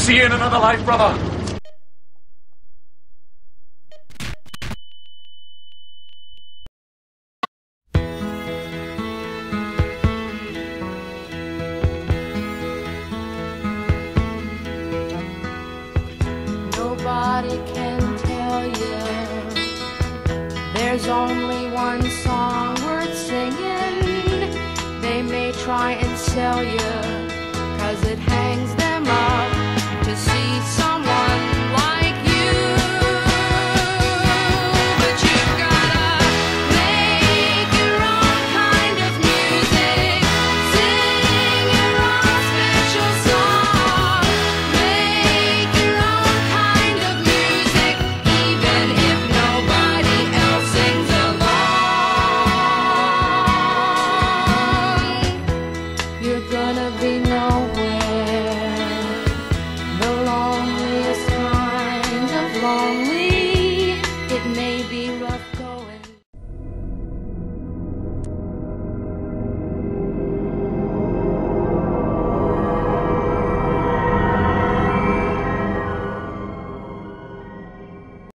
See you in another life, brother. Nobody can tell you there's only one song worth singing. They may try and sell you